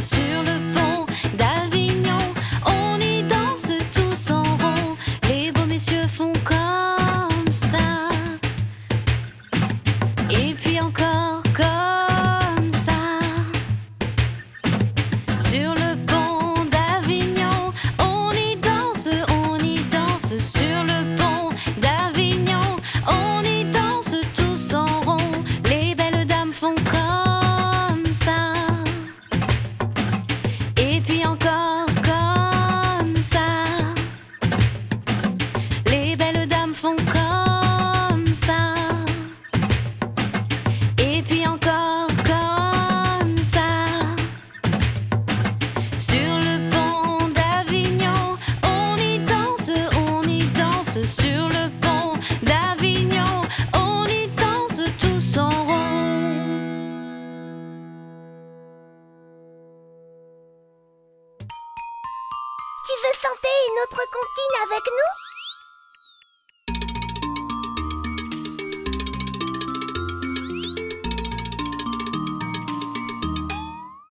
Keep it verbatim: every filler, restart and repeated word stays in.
sur le pont d'Avignon. On y danse tous en rond. Les beaux messieurs font comme ça. Et puis encore comme ça. Sur le pont d'Avignon, on y danse, on y danse. Sur le pont d'Avignon, on y danse tous en rond. Les belles dames font comme ça. Et puis encore comme ça. Les belles dames font comme ça. Et puis encore comme ça. Sur le pont d'Avignon, on y danse, on y danse. Sur le pont d'Avignon, on y danse tous en rond. Tu veux chanter une autre comptine avec nous?